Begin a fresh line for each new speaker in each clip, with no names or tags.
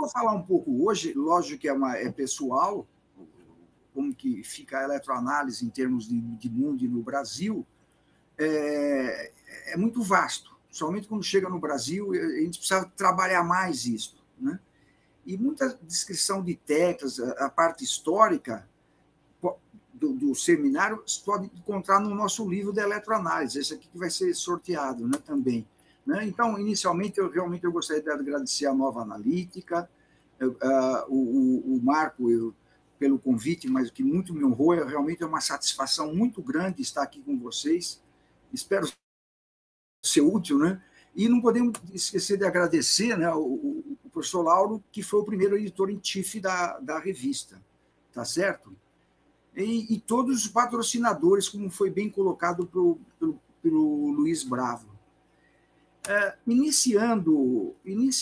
falar um pouco hoje, lógico que é pessoal, como que fica a eletroanálise em termos de mundo e no Brasil, é muito vasto. Somente quando chega no Brasil, a gente precisa trabalhar mais isso, né? E muita descrição de técnicas, a parte histórica do seminário, você pode encontrar no nosso livro de eletroanálise, esse aqui que vai ser sorteado, né, também. Né? Então, inicialmente, eu gostaria de agradecer a Nova Analítica, o Marco, pelo convite, mas o que muito me honrou, realmente é uma satisfação muito grande estar aqui com vocês. Espero ser útil, né? E não podemos esquecer de agradecer, né, o professor Lauro, que foi o primeiro editor em chief da revista, tá certo? E todos os patrocinadores, como foi bem colocado pelo Luiz Bravo. Iniciando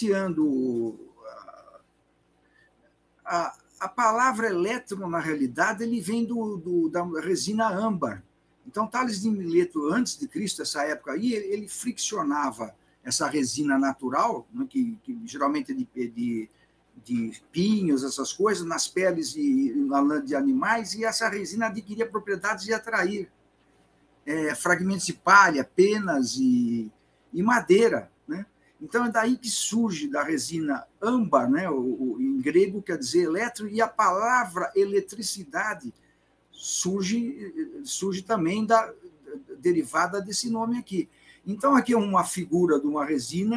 a palavra elétron, na realidade, ele vem da resina âmbar. Então, Tales de Mileto, antes de Cristo, essa época aí, ele friccionava essa resina natural, né, que geralmente é de pinhos, essas coisas, nas peles e na lã de animais, e essa resina adquiria propriedades de atrair fragmentos de palha, penas e madeira, né? Então, é daí que surge da resina âmbar, né? Em grego quer dizer eletro, e a palavra eletricidade surge também derivada desse nome aqui. Então, aqui é uma figura de uma resina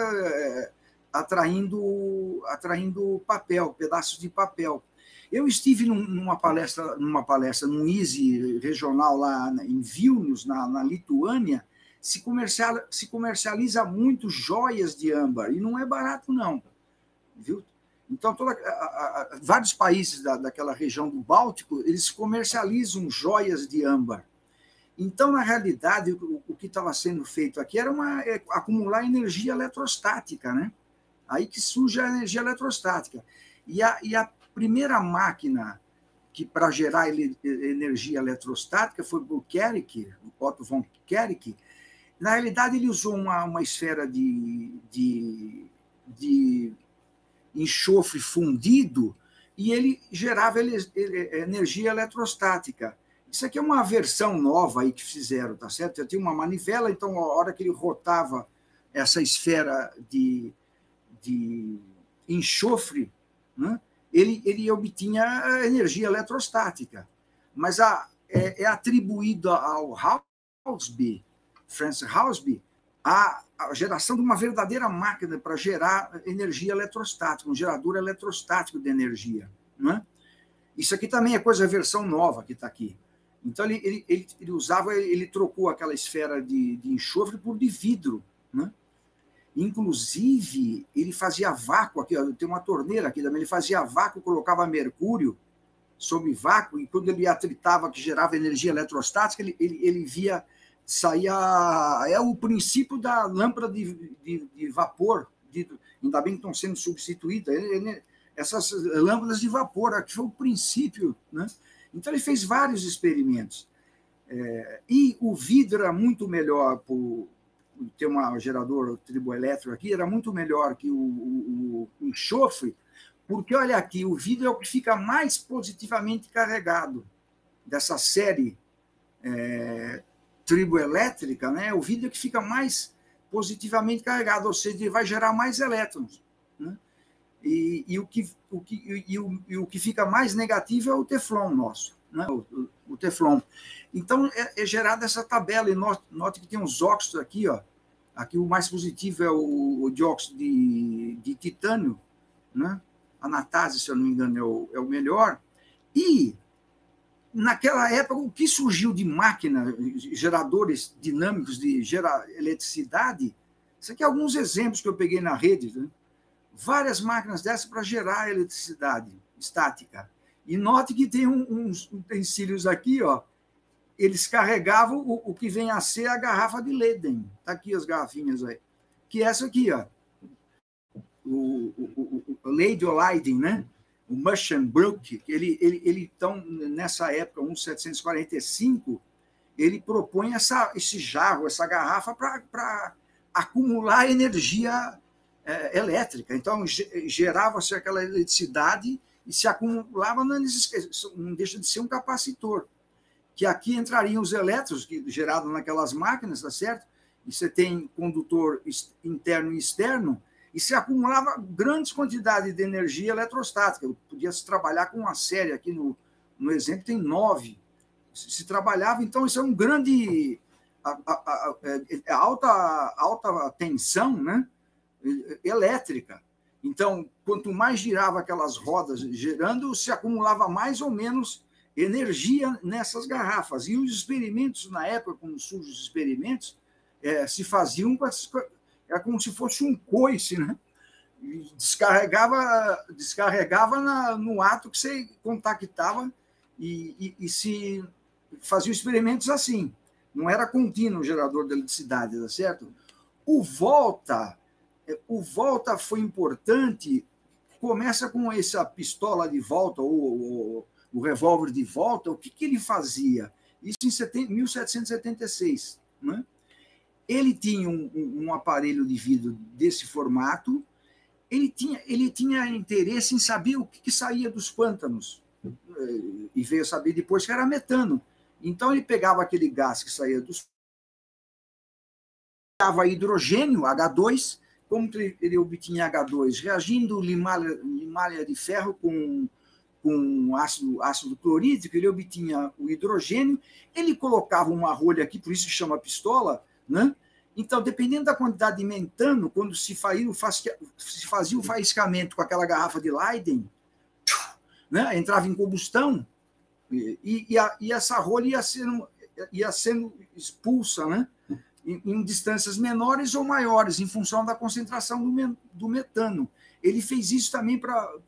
atraindo papel, pedaços de papel. Eu estive numa palestra num ISE regional lá em Vilnius, na Lituânia. Se comercializa muito joias de âmbar, e não é barato, não. Viu? Então, vários países daquela região do Báltico, eles comercializam joias de âmbar. Então, na realidade, o que estava sendo feito aqui era acumular energia eletrostática, né? Aí que surge a energia eletrostática. E a primeira máquina para gerar energia eletrostática foi o Kerick, o Otto von Kerick. Na realidade, ele usou uma esfera de enxofre fundido e ele gerava energia eletrostática. Isso aqui é uma versão nova aí que fizeram, tá certo? Eu tinha uma manivela, então, a hora que ele rotava essa esfera de enxofre, né, ele obtinha energia eletrostática. Mas é atribuído ao Francis Housby, a geração de uma verdadeira máquina para gerar energia eletrostática, um gerador eletrostático de energia. Né? Isso aqui também é a versão nova que está aqui. Então, ele trocou aquela esfera de enxofre por de vidro. Né? Inclusive, ele fazia vácuo, aqui, ó, tem uma torneira aqui também, ele fazia vácuo, colocava mercúrio sob vácuo, e quando ele atritava, que gerava energia eletrostática, ele via, saía, é o princípio da lâmpada de vapor, ainda bem que estão sendo substituídas, essas lâmpadas de vapor, aqui foi o princípio, né? Então ele fez vários experimentos, e o vidro era muito melhor, por ter um gerador triboelétrico aqui, era muito melhor que o enxofre, porque, olha aqui, o vidro é o que fica mais positivamente carregado dessa série triboelétrica, né? O vidro é que fica mais positivamente carregado, ou seja, ele vai gerar mais elétrons. Né? E o que fica mais negativo é o teflon nosso, né? O teflon. Então, é gerada essa tabela, e note que tem uns óxidos aqui, ó. Aqui o mais positivo é o dióxido de titânio, né? A Natase, se eu não me engano, é o melhor. E, naquela época, o que surgiu de máquina, geradores dinâmicos de gerar eletricidade, isso aqui é alguns exemplos que eu peguei na rede, né? Várias máquinas dessas para gerar eletricidade estática. E note que tem uns utensílios aqui, ó, eles carregavam o que vem a ser a garrafa de Leyden. Está aqui as garrafinhas aí. Que é essa aqui, ó. O Lady Leiden, né? O Muschenbroek, então, nessa época, 1745, ele propõe esse jarro, essa garrafa, para acumular energia elétrica. Então, gerava-se aquela eletricidade e se acumulava, não deixa de ser um capacitor. Que aqui entrariam os elétrons gerados naquelas máquinas, tá certo? E você tem condutor interno e externo, e se acumulava grandes quantidades de energia eletrostática. Podia-se trabalhar com uma série, aqui no exemplo tem 9. Se trabalhava, então isso é um grande... alta tensão, né? Elétrica. Então, quanto mais girava aquelas rodas gerando, se acumulava mais ou menos energia nessas garrafas. E os experimentos, na época, quando surgem os experimentos, se faziam como se fosse um coice, né? Descarregava no ato que você contactava e se fazia experimentos assim. Não era contínuo o gerador de eletricidade, tá certo? O volta foi importante, começa com essa pistola de volta, ou o revólver de volta. O que ele fazia? Isso em 1776. Né? Ele tinha um aparelho de vidro desse formato, ele tinha interesse em saber o que saía dos pântanos, e veio saber depois que era metano. Então, ele pegava aquele gás que saía dos... dava hidrogênio, H2, como ele obtinha H2? Reagindo limalha de ferro com ácido clorídrico, ele obtinha o hidrogênio, ele colocava uma rolha aqui, por isso que chama pistola, né? Então, dependendo da quantidade de metano, quando se fazia o faiscamento com aquela garrafa de Leyden, né? Entrava em combustão, e essa rolha ia sendo expulsa, né? Em distâncias menores ou maiores, em função da concentração do metano. Ele fez isso também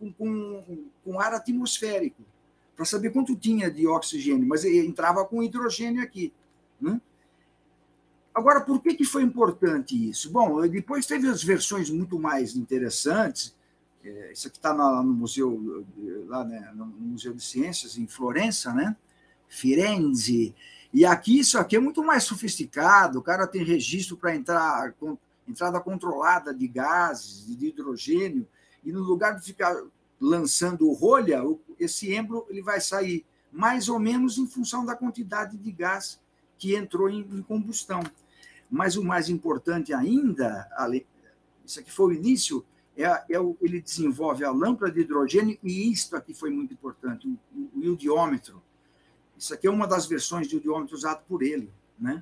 com ar atmosférico, para saber quanto tinha de oxigênio, mas ele entrava com hidrogênio aqui. Né? Agora, por que foi importante isso? Bom, depois teve as versões muito mais interessantes. Isso aqui está no museu, lá, né, no Museu de Ciências, em Florença, né? Firenze. E aqui, isso aqui é muito mais sofisticado, o cara tem registro para entrada controlada de gases, de hidrogênio, e no lugar de ficar lançando rolha, esse êmbolo ele vai sair mais ou menos em função da quantidade de gás que entrou em combustão. Mas o mais importante ainda, isso aqui foi o início, ele desenvolve a lâmpada de hidrogênio, e isto aqui foi muito importante, o iodiômetro. Isso aqui é uma das versões de iodiômetro usado por ele. Né?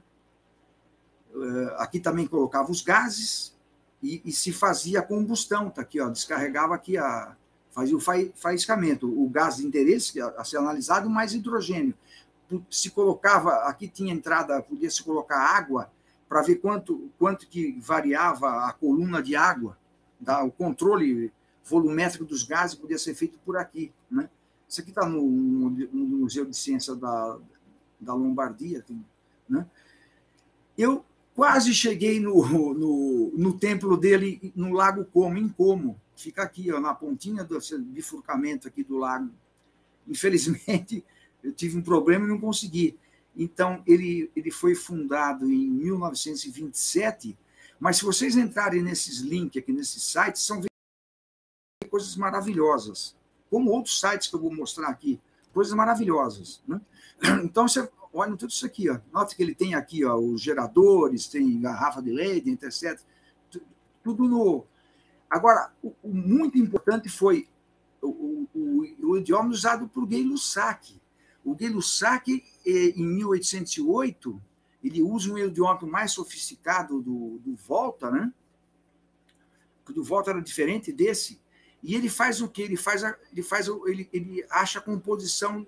Aqui também colocava os gases e se fazia a combustão. Tá aqui, ó, descarregava aqui, fazia o faiscamento. O gás de interesse a ser analisado, mais hidrogênio. Se colocava, aqui tinha entrada, podia se colocar água para ver quanto que variava a coluna de água. Tá? O controle volumétrico dos gases podia ser feito por aqui. Né? Isso aqui está no Museu de Ciência da Lombardia. Né? Eu quase cheguei no templo dele, no Lago Como, em Como. Fica aqui, ó, na pontinha do bifurcamento aqui do lago. Infelizmente, eu tive um problema e não consegui. Então, ele foi fundado em 1927, mas se vocês entrarem nesses links aqui, nesses sites, são coisas maravilhosas. Como outros sites que eu vou mostrar aqui, coisas maravilhosas. Né? Então, você olha tudo isso aqui. Ó. Nota que ele tem aqui, ó, os geradores, tem garrafa de Leyden, etc. Tudo no... Agora, o muito importante foi o idioma usado por Gay-Lussac. O Gay-Lussac, em 1808, ele usa um idioma mais sofisticado do Volta, né? O do Volta era diferente desse. E ele faz o quê? Ele acha a composição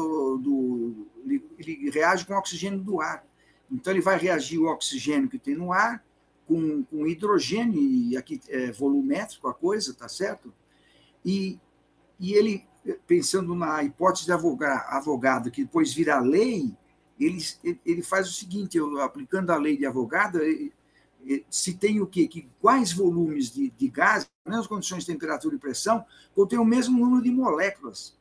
ele reage com o oxigênio do ar. Então, ele vai reagir o oxigênio que tem no ar com hidrogênio, e aqui é volumétrico a coisa, tá certo? E ele, pensando na hipótese de Avogadro, que depois vira lei, ele faz o seguinte, aplicando a lei de Avogadro, se tem o quê? Que quais volumes de gás, nas condições de temperatura e pressão, contém o mesmo número de moléculas.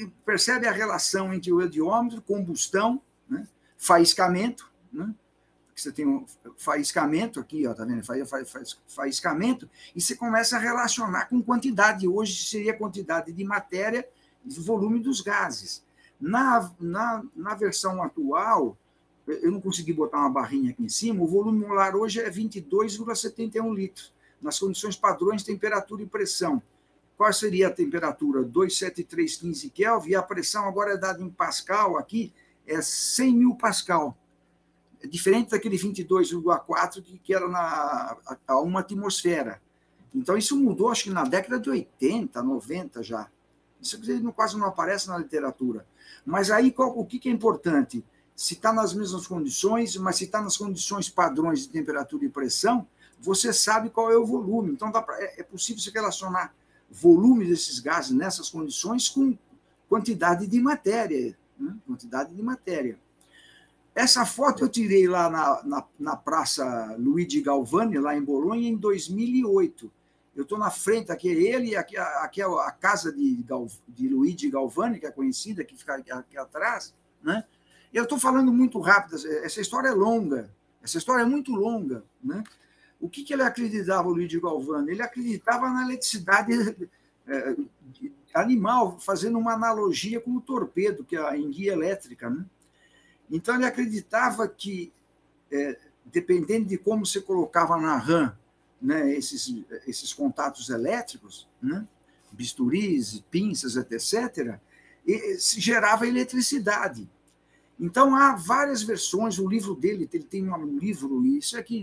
Percebe a relação entre o heliômetro, combustão, né? Faiscamento, né? você tem um faiscamento aqui, ó, tá vendo? Faz faiscamento, e você começa a relacionar com quantidade. Hoje seria a quantidade de matéria e volume dos gases. Na versão atual, eu não consegui botar uma barrinha aqui em cima, o volume molar hoje é 22,71 litros, nas condições padrões, temperatura e pressão. Qual seria a temperatura? 273,15 Kelvin, e a pressão agora é dada em Pascal, aqui é 100 mil Pascal. É diferente daquele 22,4 que era a 1 atmosfera. Então, isso mudou, acho que na década de 80, 90 já. Isso quase não aparece na literatura. Mas aí, o que é importante? Se está nas mesmas condições, mas se está nas condições padrões de temperatura e pressão, você sabe qual é o volume. Então, é possível se relacionar volume desses gases nessas condições com quantidade de matéria. Né? Quantidade de matéria. Essa foto eu tirei lá na Praça Luigi Galvani, lá em Bolonha, em 2008. Eu estou na frente, aqui é ele, aqui é a casa de Luigi Galvani, que é conhecida, que fica aqui atrás. Né? Eu estou falando muito rápido, essa história é longa, essa história é muito longa. Né? O que ele acreditava, o Luigi Galvani? Ele acreditava na eletricidade animal, fazendo uma analogia com o torpedo, que é a enguia elétrica. Né? Então, ele acreditava que, dependendo de como você colocava na RAM, né, esses contatos elétricos, né, bisturis, pinças, etc., se gerava eletricidade. Então, há várias versões. O livro dele, ele tem um livro, isso aqui,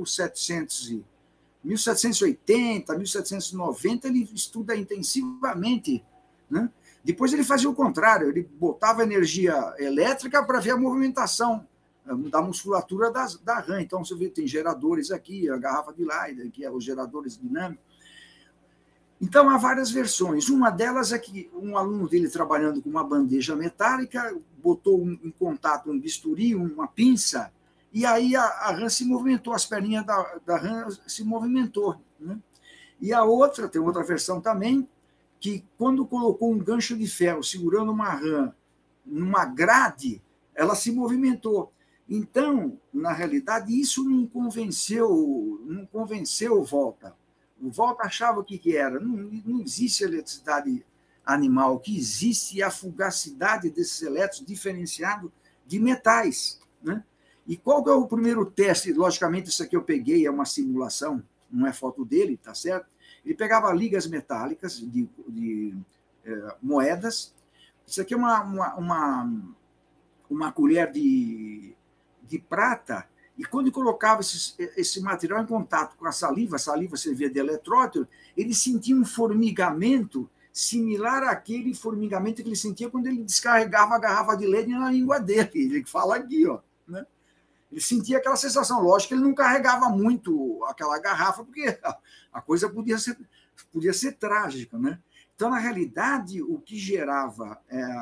1780, 1790, ele estuda intensivamente, né? Depois ele fazia o contrário, ele botava energia elétrica para ver a movimentação da musculatura da RAM. Então, você vê, tem geradores aqui, a garrafa de Leyden, que é os geradores dinâmicos. Então, há várias versões. Uma delas é que um aluno dele, trabalhando com uma bandeja metálica, botou em contato um bisturi, uma pinça, e aí a RAM se movimentou, as perninhas da RAM se movimentou. Né? E a outra, tem outra versão também, que quando colocou um gancho de ferro segurando uma rã numa grade, ela se movimentou. Então, na realidade, isso não convenceu o Volta. O Volta achava o que era. Não existe eletricidade animal. O que existe é a fugacidade desses elétrons diferenciados de metais. Né? E qual que é o primeiro teste? Logicamente, isso aqui eu peguei, é uma simulação, não é foto dele, tá certo? Ele pegava ligas metálicas de moedas. Isso aqui é uma colher de prata, e quando colocava esse material em contato com a saliva servia de eletródio, ele sentia um formigamento similar àquele formigamento que ele sentia quando ele descarregava a garrafa de leite na língua dele. Ele fala aqui, ó, né? Ele sentia aquela sensação. Lógico que ele não carregava muito aquela garrafa, porque a coisa podia ser trágica. Né? Então, na realidade, o que gerava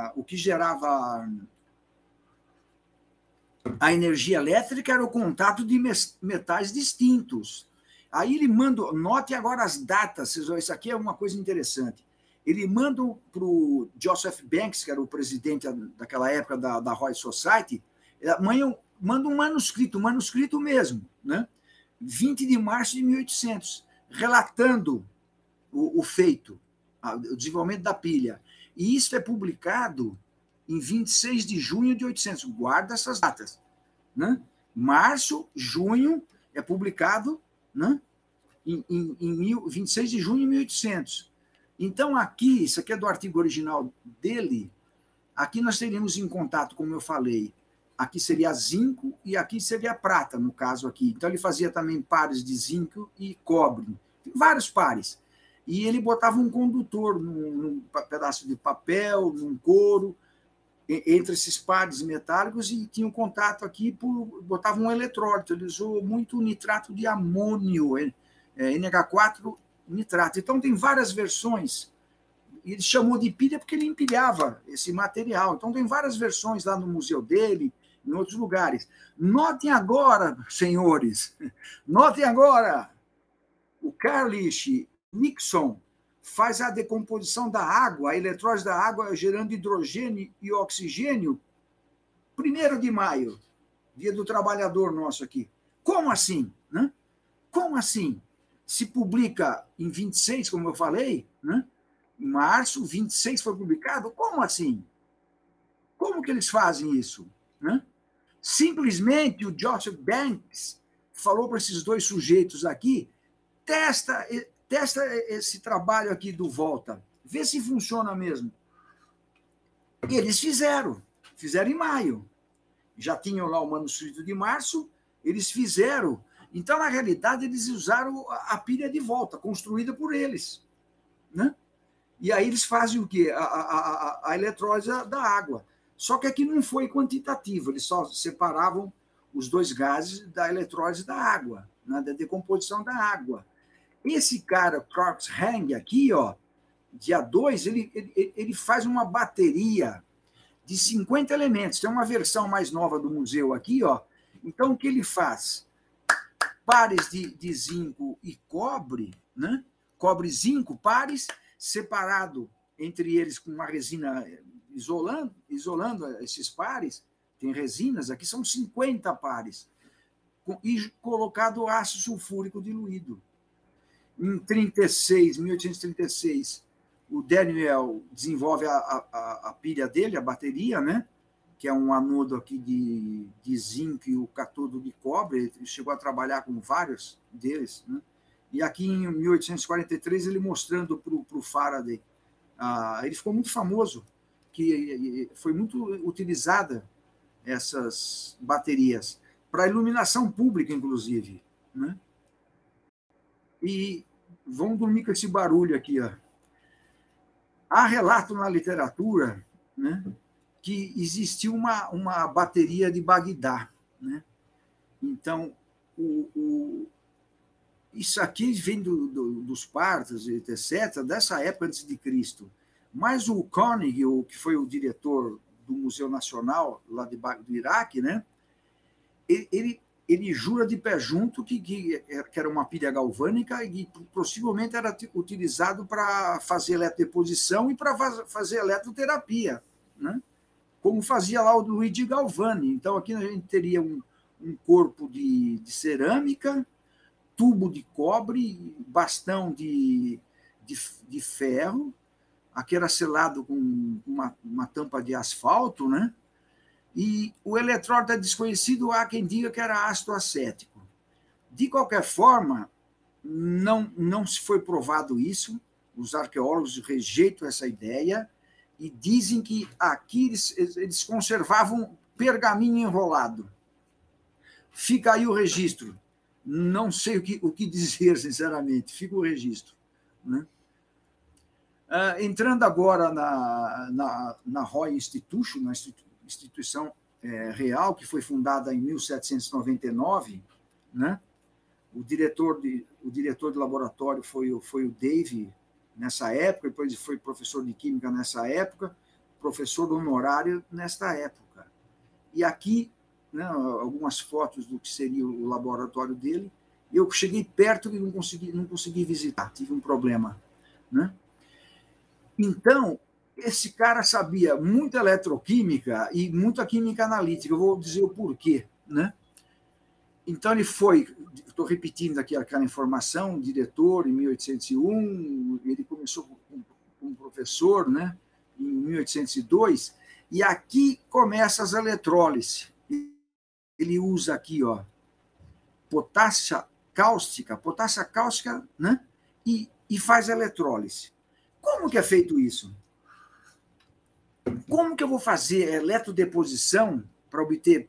a energia elétrica era o contato de metais distintos. Aí ele manda, note agora as datas, isso aqui é uma coisa interessante. Ele manda para o Joseph Banks, que era o presidente daquela época da Royal Society, manda um manuscrito mesmo, né? 20 de março de 1800, relatando o feito, o desenvolvimento da pilha. E isso é publicado em 26 de junho de 800. Guarda essas datas. Né? Março, junho, é publicado, né? em 26 de junho de 1800. Então, aqui, isso aqui é do artigo original dele, aqui nós teríamos em contato, como eu falei, aqui seria zinco e aqui seria prata, no caso aqui. Então, ele fazia também pares de zinco e cobre, vários pares. E ele botava um condutor num pedaço de papel, num couro, entre esses pares metálicos, e tinha um contato aqui, botava um eletrólito. Ele usou muito nitrato de amônio, NH4 nitrato. Então, tem várias versões. Ele chamou de pilha porque ele empilhava esse material. Então, tem várias versões lá no museu dele, em outros lugares. Notem agora, senhores, notem agora, o Carlich Nixon faz a decomposição da água, a eletrólise da água gerando hidrogênio e oxigênio, 1º de maio Dia do Trabalhador nosso aqui. Como assim? Né? Como assim? Se publica em 26, como eu falei, né? Em março, 26 foi publicado. Como assim? Como que eles fazem isso? Né? Simplesmente o Joseph Banks falou para esses dois sujeitos aqui, testa esse trabalho aqui do Volta, vê se funciona mesmo. E eles fizeram em maio. Já tinham lá o manuscrito de março, eles fizeram. Então, na realidade, eles usaram a pilha de volta, construída por eles. Né? E aí eles fazem o quê? A eletrólise da água. Só que aqui não foi quantitativo, eles só separavam os dois gases da eletrólise da água, né, da decomposição da água. Esse cara, Cruikshank, aqui, ó, dia 2, ele faz uma bateria de 50 elementos. Tem uma versão mais nova do museu aqui, ó. Então, o que ele faz? Pares de zinco e cobre, né? Cobre e zinco, pares, separado entre eles com uma resina isolando esses pares. Tem resinas, aqui são 50 pares, e colocado ácido sulfúrico diluído. Em 1836, o Daniel desenvolve a pilha dele, a bateria, né? Que é um anodo aqui de zinco e o catodo de cobre. Ele chegou a trabalhar com vários deles, né? E aqui em 1843, ele mostrando para o Faraday, ele ficou muito famoso, que foi muito utilizada essas baterias para iluminação pública, inclusive, né? E vamos dormir com esse barulho aqui, ó. Há relato na literatura, né, que existiu uma bateria de Bagdá, né? Então, isso aqui vem dos partos, etc., dessa época antes de Cristo. Mas o Koenig, que foi o diretor do Museu Nacional lá do Iraque, né, ele jura de pé junto que era uma pilha galvânica e possivelmente era utilizado para fazer eletrodeposição e para fazer eletroterapia, né? Como fazia lá o Luigi Galvani. Então, aqui a gente teria um corpo de cerâmica, tubo de cobre, bastão de ferro, aqui era selado com uma tampa de asfalto, né? E o eletrólito é desconhecido, há quem diga que era ácido acético. De qualquer forma, não se foi provado isso, os arqueólogos rejeitam essa ideia e dizem que aqui eles conservavam pergaminho enrolado. Fica aí o registro. Não sei o que dizer, sinceramente, fica o registro, né? Entrando agora na Royal Institution, na instituição real, que foi fundada em 1799, né? O diretor de laboratório foi o Dave nessa época, depois foi professor de química nessa época, professor honorário nesta época. E aqui, né, algumas fotos do que seria o laboratório dele. Eu cheguei perto e não consegui visitar, tive um problema, né? Então, esse cara sabia muita eletroquímica e muita química analítica. Eu vou dizer o porquê, né? Então, ele foi, estou repetindo aqui aquela informação, diretor em 1801, ele começou como professor, né, em 1802, e aqui começa as eletrólises. Ele usa aqui, ó, potássio cáustica, né, e faz eletrólise. Como que é feito isso? Como que eu vou fazer eletrodeposição para obter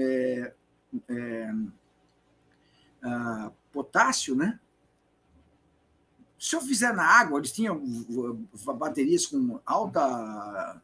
potássio, né? Se eu fizer na água, eles tinham baterias com alta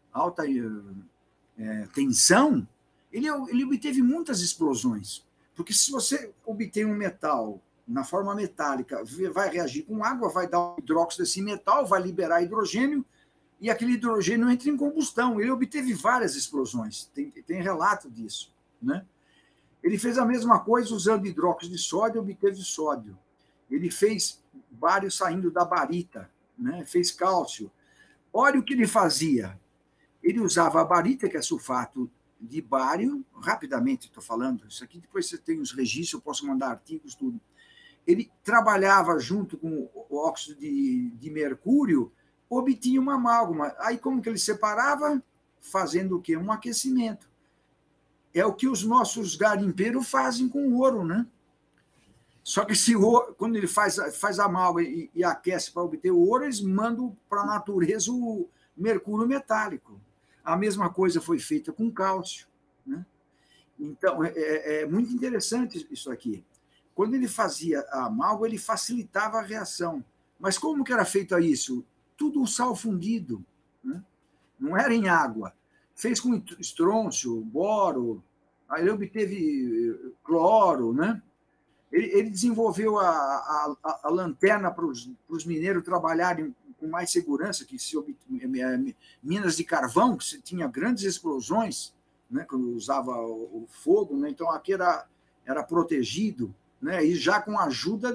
tensão, ele obteve muitas explosões. Porque se você obter um metal na forma metálica, vai reagir com água, vai dar um hidróxido desse metal, vai liberar hidrogênio, e aquele hidrogênio entra em combustão. Ele obteve várias explosões, tem relato disso, né? Ele fez a mesma coisa usando hidróxido de sódio, obteve sódio. Ele fez bário saindo da barita, né? Fez cálcio. Olha o que ele fazia. Ele usava a barita, que é sulfato de bário, rapidamente estou falando, isso aqui depois você tem os registros, eu posso mandar artigos, tudo. Ele trabalhava junto com o óxido de mercúrio, obtinha uma amálgama. Aí como que ele separava? Fazendo o quê? Um aquecimento. É o que os nossos garimpeiros fazem com o ouro, né? Só que se ouro, quando ele faz a amálgama e aquece para obter o ouro, eles mandam para a natureza o mercúrio metálico. A mesma coisa foi feita com cálcio, né? Então, é muito interessante isso aqui. Quando ele fazia a amálgama, ele facilitava a reação. Mas como que era feito isso? Tudo sal fundido, né? Não era em água. Fez com estrôncio, boro, aí ele obteve cloro, né? Ele desenvolveu a lanterna para os mineiros trabalharem com mais segurança, que se minas de carvão, que se tinha grandes explosões, né, quando usava o fogo, né, então aqui era protegido, né, e já com a ajuda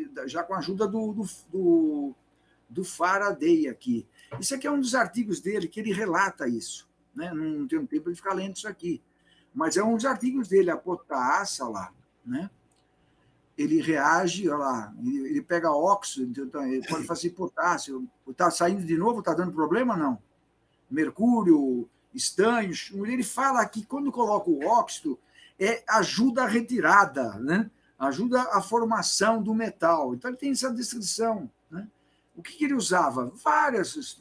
do Faraday aqui. Isso aqui é um dos artigos dele que ele relata isso, né? Não tenho tempo de ficar lendo isso aqui, mas é um dos artigos dele, a potassa lá, né? Ele reage, olha lá, ele pega óxido, ele pode fazer potássio. Está saindo de novo? Está dando problema? Não. Mercúrio, estanho. Ele fala que quando coloca o óxido, ajuda a retirada, né? Ajuda a formação do metal. Então, ele tem essa descrição, né? O que ele usava? Vários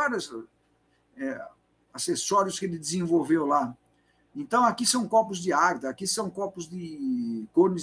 acessórios que ele desenvolveu lá. Então, aqui são copos de ágata, aqui são copos de cones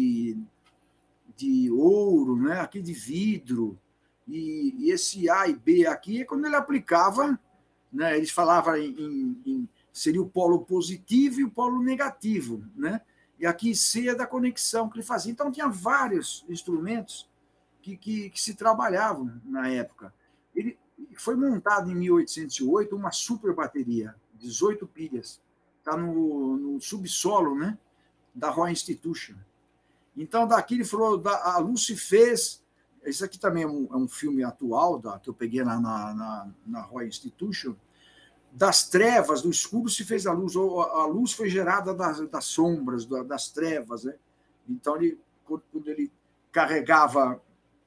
de ouro, né? Aqui de vidro. E esse A e B aqui é quando ele aplicava, né? Eles falavam seria o polo positivo e o polo negativo, né? E aqui C é da conexão que ele fazia. Então, tinha vários instrumentos que se trabalhavam na época. Ele foi montado em 1808 uma super bateria, 18 pilhas. Está no subsolo, né, da Royal Institution. Então, daqui ele falou, a Lucy fez, isso aqui também é um filme atual, que eu peguei na Royal Institution, das trevas, do escuro se fez a luz foi gerada das sombras, das trevas, né? Então, quando ele carregava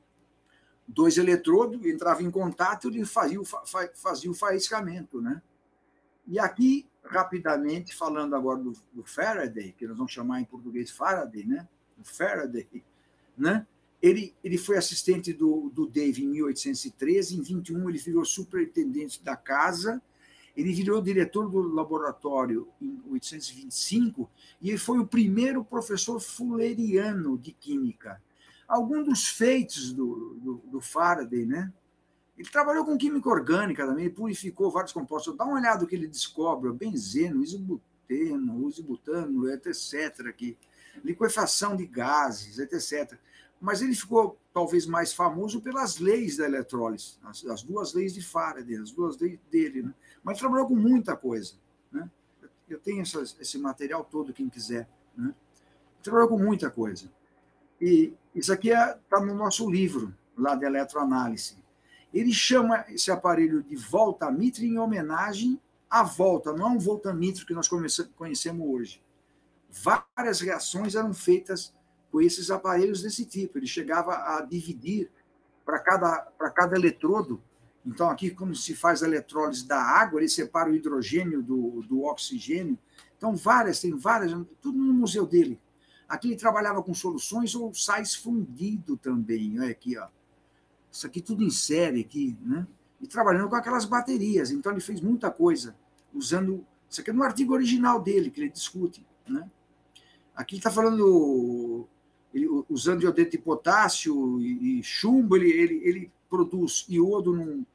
2 eletrodos, entrava em contato, ele fazia o faiscamento, né? E aqui, rapidamente, falando agora do Faraday, que nós vamos chamar em português Faraday, né? O Faraday, né? Ele foi assistente do Dave em 1813, em 21 ele virou superintendente da casa, ele virou diretor do laboratório em 1825 e ele foi o primeiro professor fulleriano de química. Alguns dos feitos do Faraday, né? Ele trabalhou com química orgânica também, ele purificou vários compostos. Dá uma olhada no que ele descobre: benzeno, isobutano, etc. Aqui. Liquefação de gases, etc. Mas ele ficou talvez mais famoso pelas leis da eletrólise, as 2 leis de Faraday, as 2 leis dele. Né? Mas trabalhou com muita coisa. Né? Eu tenho esse material todo, quem quiser. Né? Trabalhou com muita coisa. E isso aqui está no nosso livro, lá de eletroanálise. Ele chama esse aparelho de voltamíter em homenagem à volta, não é um voltamíter que nós conhecemos hoje. Várias reações eram feitas com esses aparelhos desse tipo. Ele chegava a dividir para cada eletrodo. Então, aqui, quando se faz a eletrólise da água, ele separa o hidrogênio do oxigênio. Então, tem várias, tudo no museu dele. Aqui ele trabalhava com soluções ou sais fundido também. Olha aqui, ó. Isso aqui tudo em série aqui, né? E trabalhando com aquelas baterias. Então, ele fez muita coisa usando... Isso aqui é no artigo original dele, que ele discute, né? Aqui ele está falando... usando iodeto de potássio e chumbo, ele produz iodo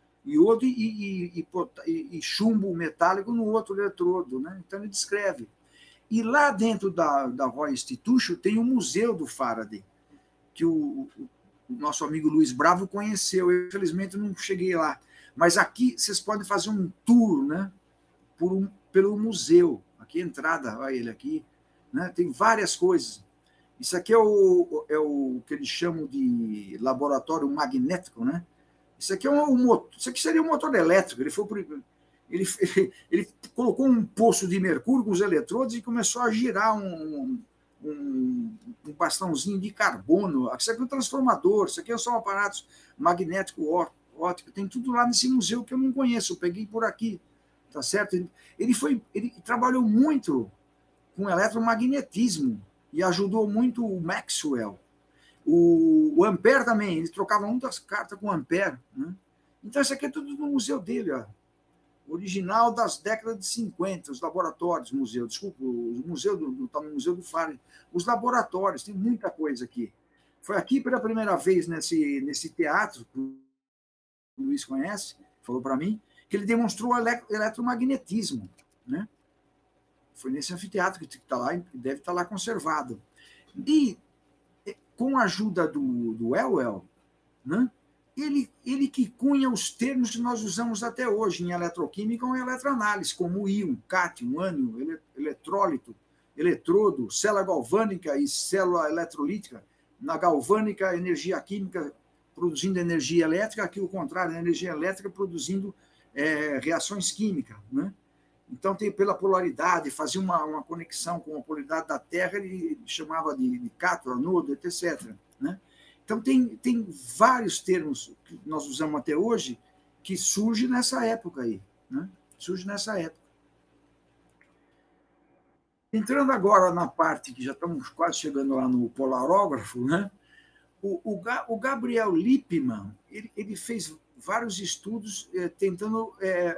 e chumbo metálico no outro eletrodo, né? Então, ele descreve. E lá dentro da Royal Institution tem um museu do Faraday, que o nosso amigo Luiz Bravo conheceu. Eu, infelizmente, não cheguei lá. Mas aqui vocês podem fazer um tour, né, pelo museu. Aqui a entrada, olha ele aqui. Né, tem várias coisas. Isso aqui é o que eles chamam de laboratório magnético. Né? Isso aqui, isso aqui seria um motor elétrico. ele colocou um poço de mercúrio com os eletrodos e começou a girar um bastãozinho de carbono. Isso aqui é um transformador, isso aqui são aparatos magnético óptico, tem tudo lá nesse museu que eu não conheço, eu peguei por aqui, tá certo? Ele trabalhou muito com eletromagnetismo e ajudou muito o Maxwell. O Ampère também, ele trocava muitas cartas com o Ampère, né? Então, isso aqui é tudo no museu dele, ó. Original das décadas de 50, os laboratórios, desculpa, o museu tá no Museu do Faro, os laboratórios, tem muita coisa aqui. Foi aqui pela primeira vez nesse teatro, que o Luiz conhece, falou para mim, que ele demonstrou eletromagnetismo, né? Foi nesse anfiteatro que tá lá, deve estar lá conservado. E com a ajuda do Elwell, né? Ele que cunha os termos que nós usamos até hoje em eletroquímica ou em eletroanálise, como íon, cátion, ânion, eletrólito, eletrodo, célula galvânica e célula eletrolítica. Na galvânica, energia química produzindo energia elétrica, aqui o contrário, energia elétrica produzindo reações químicas, né? Então, pela polaridade, fazia uma conexão com a polaridade da Terra, ele chamava de cátodo, anodo, etc., né? Então, tem vários termos que nós usamos até hoje que surgem nessa época aí, né? Surge nessa época. Entrando agora na parte que já estamos quase chegando lá no polarógrafo, né? O Gabriel Lippmann, ele fez vários estudos tentando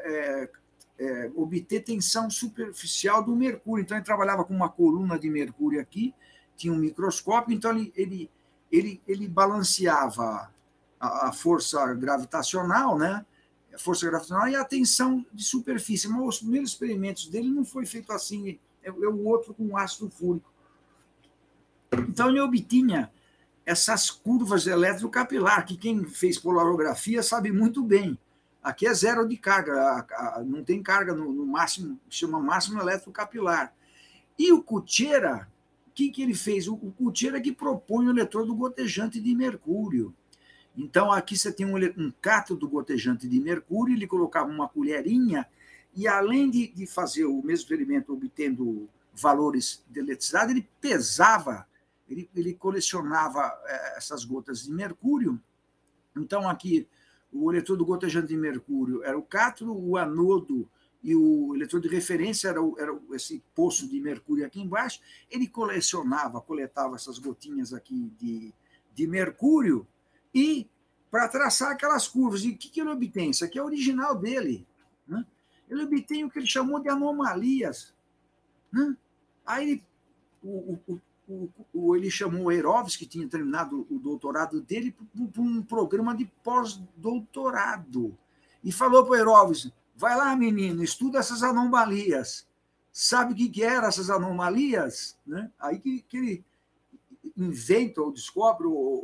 obter tensão superficial do mercúrio. Então, ele trabalhava com uma coluna de mercúrio aqui, tinha um microscópio, então ele balanceava a força gravitacional, né? A força gravitacional e a tensão de superfície. Mas os primeiros experimentos dele não foi feito assim, o outro com ácido fúrico. Então, ele obtinha essas curvas eletrocapilar, que quem fez polarografia sabe muito bem. Aqui é zero de carga, não tem carga no máximo, chama máximo eletrocapilar. E o Kuchera, o que ele fez? O Kuchera que propõe o eletrodo gotejante de mercúrio. Então, aqui você tem um cátodo gotejante de mercúrio, ele colocava uma colherinha, e além de fazer o mesmo experimento obtendo valores de eletricidade, ele pesava, ele colecionava essas gotas de mercúrio. Então, aqui, o eletrodo gotejante de mercúrio era o cátodo, o anodo e o eletrodo de referência era esse poço de mercúrio aqui embaixo. Ele coletava essas gotinhas aqui de mercúrio e para traçar aquelas curvas. E o que ele obtém? Isso aqui é o original dele, né? Ele obtém o que ele chamou de anomalias, né? Aí ele chamou o Eirovs, que tinha terminado o doutorado dele, para um programa de pós-doutorado. E falou para o Eirovs, vai lá, menino, estuda essas anomalias. Sabe o que eram essas anomalias? Né? Aí que ele inventa ou descobre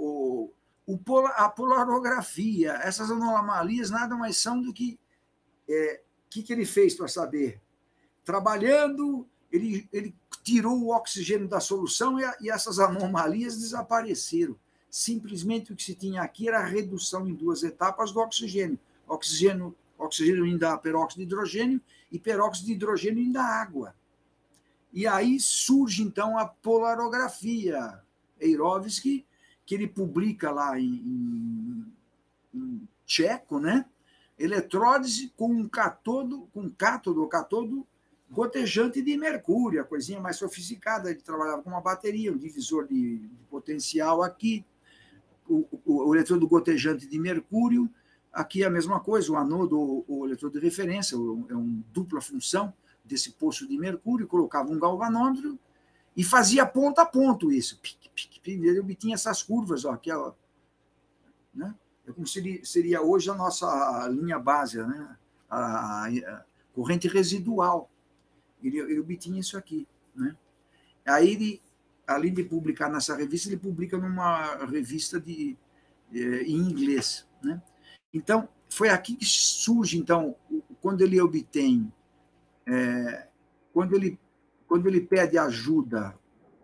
a polarografia. Essas anomalias nada mais são do que que ele fez para saber? Trabalhando, ele tirou o oxigênio da solução e essas anomalias desapareceram. Simplesmente o que se tinha aqui era a redução em duas etapas do oxigênio. Oxigênio indo a peróxido de hidrogênio e peróxido de hidrogênio indo à água. E aí surge, então, a polarografia. Eirovsky, que ele publica lá em tcheco, né? Eletrólise com cátodo gotejante de mercúrio, a coisinha mais sofisticada. Ele trabalhava com uma bateria, um divisor de potencial aqui, o eletrodo gotejante de mercúrio, aqui a mesma coisa, o anodo, o eletrodo de referência, é uma dupla função desse poço de mercúrio, colocava um galvanômetro e fazia ponto a ponto isso. Ele obtinha essas curvas, ó, aqui, ó, né? É como seria hoje a nossa linha base, né? A corrente residual. Ele obtinha isso aqui, né? Aí ele, além de publicar nessa revista, ele publica numa revista em inglês, né? Então, foi aqui que surge, então, quando ele obtém, quando ele pede ajuda,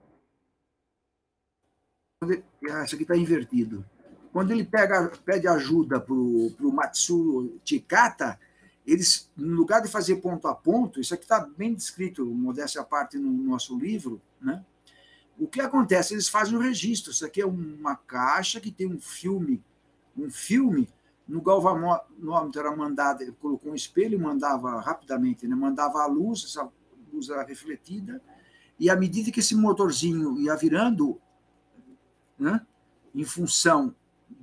isso aqui está invertido. Quando ele pede ajuda para o Matsuro Chikata, eles, no lugar de fazer ponto a ponto, isso aqui está bem descrito, modéstia à parte, no nosso livro, né? O que acontece? Eles fazem um registro. Isso aqui é uma caixa que tem um filme, no galvanômetro era mandado, ele colocou um espelho e mandava rapidamente, né? Mandava a luz, essa luz era refletida, e à medida que esse motorzinho ia virando, né? Em função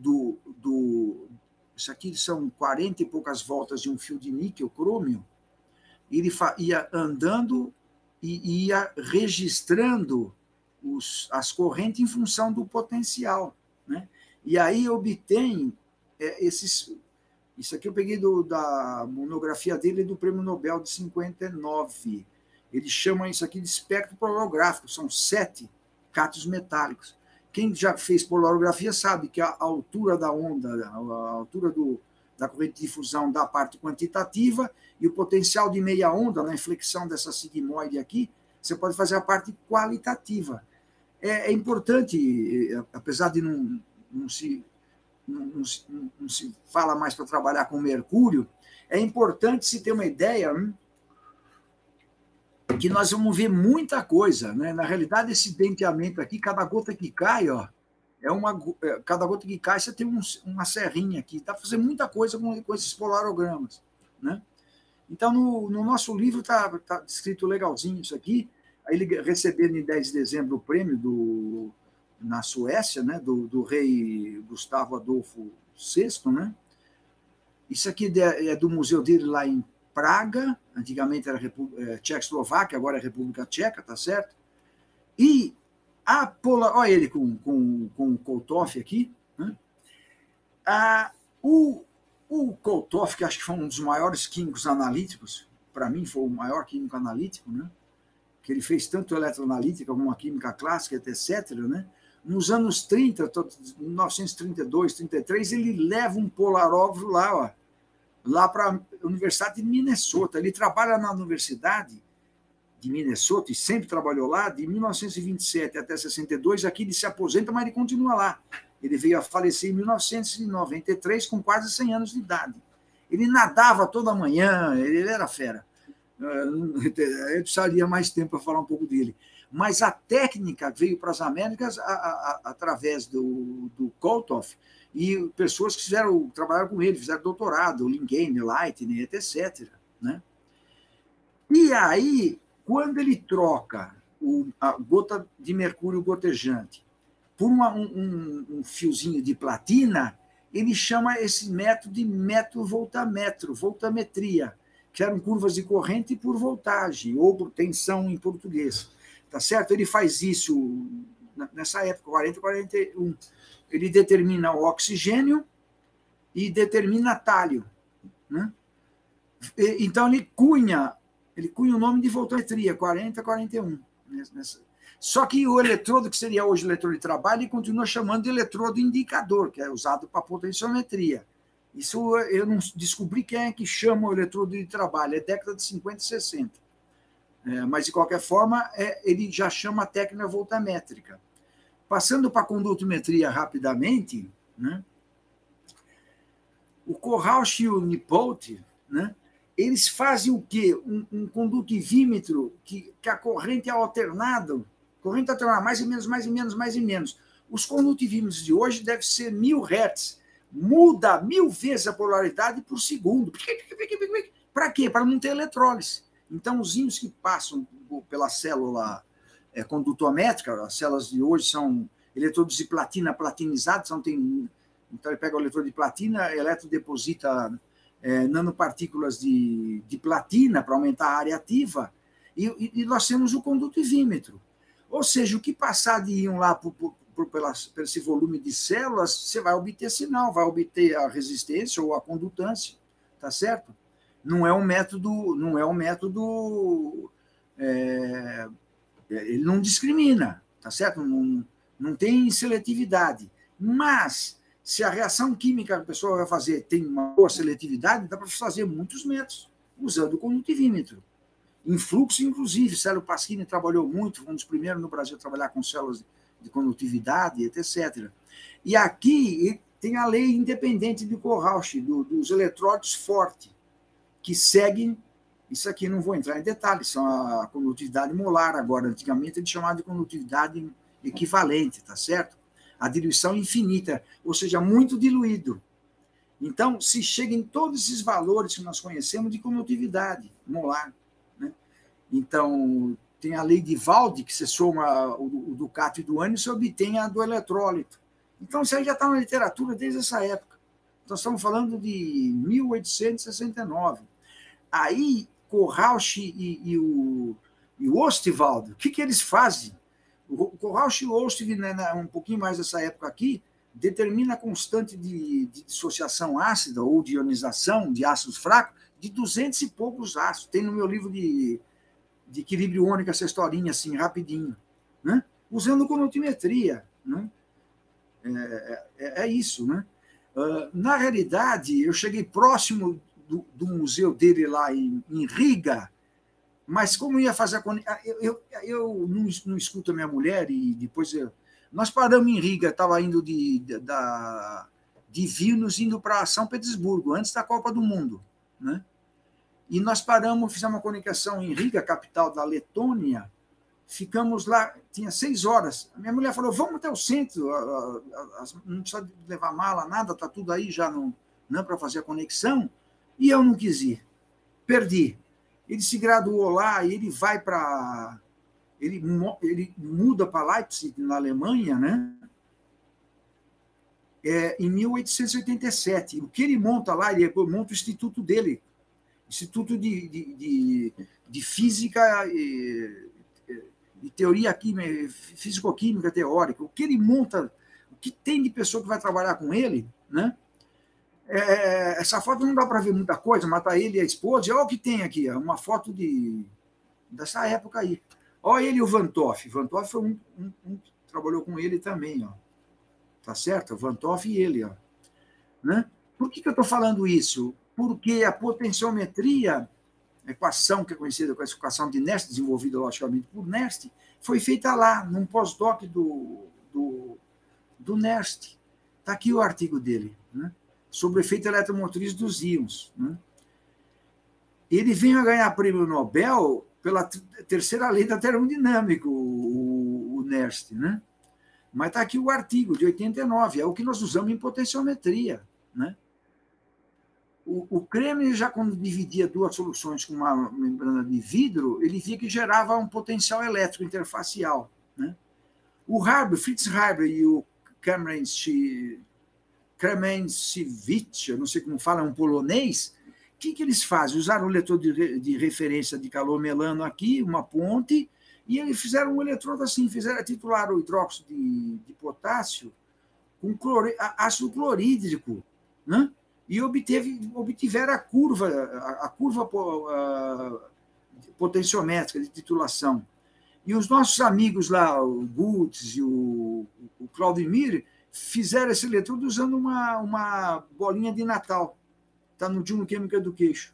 isso aqui são 40 e poucas voltas de um fio de níquel crômio, ele ia andando e ia registrando as correntes em função do potencial, né? E aí obtém esses... Isso aqui eu peguei da monografia dele do Prêmio Nobel de 59. Ele chama isso aqui de espectro polarográfico, são 7 cátions metálicos. Quem já fez polarografia sabe que a altura da onda, a altura da corrente de difusão da parte quantitativa e o potencial de meia onda na inflexão dessa sigmoide aqui, você pode fazer a parte qualitativa. É importante, apesar de não se fala mais para trabalhar com mercúrio, é importante se ter uma ideia que nós vamos ver muita coisa, né? Na realidade, esse denteamento aqui, cada gota que cai, ó, cada gota que cai, você tem uma serrinha aqui. Dá para fazer muita coisa com esses polarogramas, né? Então, no nosso livro está descrito legalzinho isso aqui. Aí ele recebeu em 10 de dezembro o prêmio na Suécia, né, do rei Gustavo Adolfo VI, né? Isso aqui é do museu dele lá em Praga, antigamente era Tchecoslováquia, agora é República Tcheca, tá certo? E olha ele com o Kolthoff aqui, né? O Kolthoff, que acho que foi um dos maiores químicos analíticos, para mim foi o maior químico analítico, né? Que ele fez tanto eletroanalítica como a química clássica, etc., né? Nos anos 30, 1932, 33, ele leva um polarógrafo lá para a Universidade de Minnesota. Ele trabalha na Universidade de Minnesota, e sempre trabalhou lá, de 1927 até 62, aqui ele se aposenta, mas ele continua lá. Ele veio a falecer em 1993, com quase 100 anos de idade. Ele nadava toda manhã, ele era fera. Eu precisaria mais tempo para falar um pouco dele. Mas a técnica veio para as Américas através do Kolthoff, e pessoas que trabalharam com ele, fizeram doutorado, Lingane, Leitner, etc., né? E aí, quando ele troca a gota de mercúrio gotejante por um fiozinho de platina, ele chama esse método de método voltametria, que eram curvas de corrente por voltagem, ou por tensão em português. Tá certo? Ele faz isso nessa época, 40, 41. Ele determina o oxigênio e determina talho, né? Então ele cunha o nome de voltametria, 40, 41. Só que o eletrodo, que seria hoje o eletrodo de trabalho, ele continua chamando de eletrodo indicador, que é usado para potenciometria. Isso eu não descobri quem é que chama o eletrodo de trabalho, é década de 50 e 60. Mas, de qualquer forma, ele já chama a técnica voltamétrica. Passando para a condutometria rapidamente, né? O Kohlrausch e o Nipote, né? Eles fazem o quê? Um condutivímetro que a corrente é alternada, mais e menos, mais e menos, mais e menos. Os condutivímetros de hoje devem ser 1000 Hz, muda 1000 vezes a polaridade por segundo. Para quê? Para não ter eletrólise. Então, os íons que passam pela célula condutométrica, as células de hoje são eletrodos de platina platinizados, então ele pega o eletrodo de platina, eletrodeposita nanopartículas de platina para aumentar a área ativa, e nós temos o condutivímetro. Ou seja, o que passar de íon lá por esse volume de células, você vai obter sinal, vai obter a resistência ou a condutância, tá certo? Não é um método, ele não discrimina, tá certo? Não tem seletividade. Mas, se a reação química que a pessoa vai fazer tem uma boa seletividade, dá para fazer muitos métodos usando o condutivímetro. Em fluxo, inclusive, Célio Pasquini trabalhou muito, foi um dos primeiros no Brasil a trabalhar com células de condutividade, etc. E aqui tem a lei independente de Kohlrausch, dos eletrólitos fortes, que seguem, isso aqui não vou entrar em detalhes, são a condutividade molar agora, antigamente eles chamavam de condutividade equivalente, tá certo? A diluição infinita, ou seja, muito diluído. Então, se chega em todos esses valores que nós conhecemos de condutividade molar, né? Então, tem a lei de Valde, que você soma o do cátion e do ânion, você obtém a do eletrólito. Então, isso aí já está na literatura desde essa época. Então, estamos falando de 1869. Aí, Kohlrausch e o Ostwald, o que eles fazem? O Kohlrausch e o Ostwald, né, um pouquinho mais dessa época aqui, determina a constante de dissociação ácida ou de ionização de ácidos fracos de 200 e poucos ácidos. Tem no meu livro de equilíbrio ônico essa historinha assim, rapidinho, né? Usando condutimetria, né? É isso, né? Na realidade, eu cheguei próximo do museu dele lá em Riga, mas como ia fazer a conexão, eu não escuto a minha mulher e depois nós paramos em Riga, estava indo de Vilnius indo para São Petersburgo, antes da Copa do Mundo, né? E nós paramos, fizemos uma conexão em Riga, capital da Letônia, ficamos lá, tinha 6 horas. A minha mulher falou, vamos até o centro, não precisa levar mala, nada, está tudo aí já não para fazer a conexão. E eu não quis ir, perdi. Ele se graduou lá e ele vai para... Ele muda para Leipzig, na Alemanha, né? Em 1887. O que ele monta lá, ele monta o instituto dele, Instituto de Física e Teoria Química, Físico-Química Teórica. O que ele monta, o que tem de pessoa que vai trabalhar com ele, né? Essa foto não dá para ver muita coisa, mas tá ele e a esposa. Olha o que tem aqui, uma foto dessa época aí. Olha ele e o Van Toff. Van Toff foi um que trabalhou com ele também, ó. Tá certo? O Van Toff e ele, ó. Né? Por que eu estou falando isso? Porque a potenciometria, a equação que é conhecida como a equação de Nernst, desenvolvida logicamente por Nernst, foi feita lá, num pós-doc do Nernst. Está aqui o artigo dele, né? Sobre o efeito eletromotriz dos íons. Né? Ele veio a ganhar prêmio Nobel pela terceira lei da termodinâmica, o Nernst, né? Mas está aqui o artigo de 89, é o que nós usamos em potenciometria, né? O Kremlin, já quando dividia duas soluções com uma membrana de vidro, ele via que gerava um potencial elétrico interfacial, né? O Fritz Haber e o Kremensiewicz, eu não sei como fala, um polonês, o que eles fazem? Usaram o eletrodo de referência de calor melano aqui, uma ponte, e eles fizeram um eletrodo assim, titularam o hidróxido de potássio com ácido clorídrico, né? E obtiveram a curva potenciométrica de titulação. E os nossos amigos lá, o Gutz e o Claudemir, fizeram esse eletrodo usando uma bolinha de Natal. Está no Journal Chemical Education.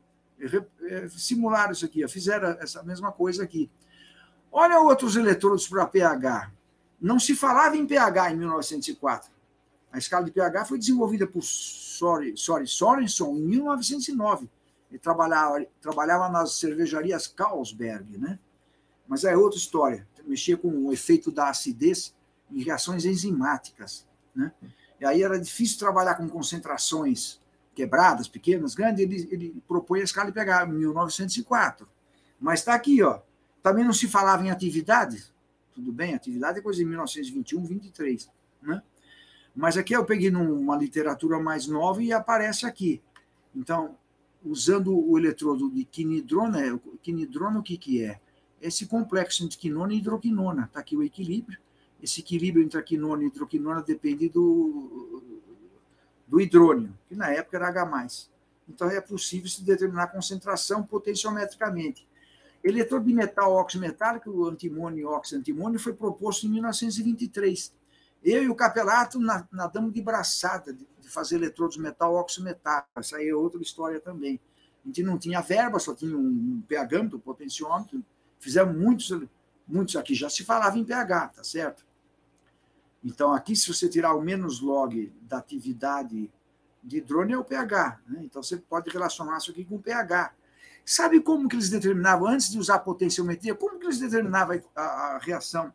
Simularam isso aqui, fizeram essa mesma coisa aqui. Olha outros eletrodos para pH. Não se falava em pH em 1904. A escala de pH foi desenvolvida por Sorenson em 1909. Ele trabalhava nas cervejarias Carlsberg, né? Mas é outra história. Mexia com o efeito da acidez em reações enzimáticas, né? E aí era difícil trabalhar com concentrações quebradas, pequenas, grandes. Ele propõe a escala de pH em 1904. Mas está aqui, ó. Também não se falava em atividade. Tudo bem, atividade é coisa de 1921, 23, né? Mas aqui eu peguei numa literatura mais nova e aparece aqui. Então, usando o eletrodo de quinidrona, o que é? Esse complexo entre quinona e hidroquinona. Está aqui o equilíbrio. Esse equilíbrio entre a quinona e a hidroquinona depende do hidrônio, que na época era H+. Então, é possível se determinar a concentração potenciometricamente. Eletrodo de metal óxido metálico, o antimônio e óxido antimônio, foi proposto em 1923. Eu e o Capelato nadamos de braçada de fazer eletrodos metal óxido metálico. Essa aí é outra história também. A gente não tinha verba, só tinha um pH, um potenciômetro. Fizemos muitos aqui. Já se falava em pH, tá certo? Então, aqui, se você tirar o menos log da atividade de hidrônio é o pH, né? Então você pode relacionar isso aqui com o pH. Sabe como que eles determinavam, antes de usar a potenciometria, como que eles determinavam a reação,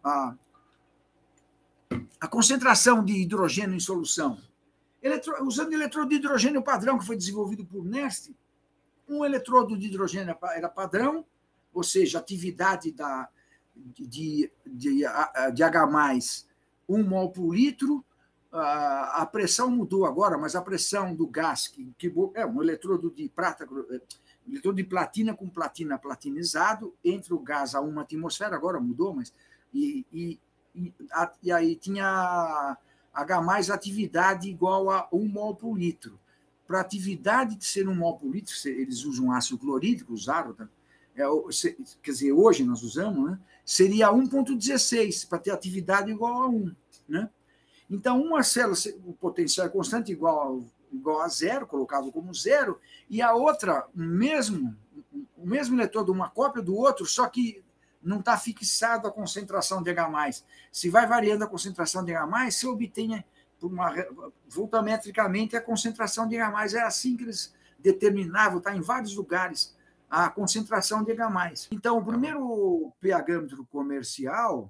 a concentração de hidrogênio em solução? Usando eletrodo de hidrogênio padrão, que foi desenvolvido por Nernst, um eletrodo de hidrogênio era padrão, ou seja, atividade de H+, 1 mol por litro. A pressão mudou agora, mas a pressão do gás, que é um eletrodo de prata, eletrodo de platina com platina platinizado, entre o gás a 1 atmosfera, agora mudou, mas. E aí tinha H+, atividade igual a 1 mol por litro. Para a atividade de ser 1 mol por litro, eles usam ácido clorídrico, usaram, quer dizer, hoje nós usamos, né? Seria 1,16 para ter atividade igual a 1. Né? Então, uma célula, o potencial é constante igual a zero, colocado como zero, e a outra, o mesmo eletrodo, uma cópia do outro, só que não está fixado a concentração de H+. Se vai variando a concentração de H+, se obtém voltametricamente a concentração de H+. É assim que eles determinavam, está em vários lugares, a concentração de H+. Então, o primeiro pH-metro comercial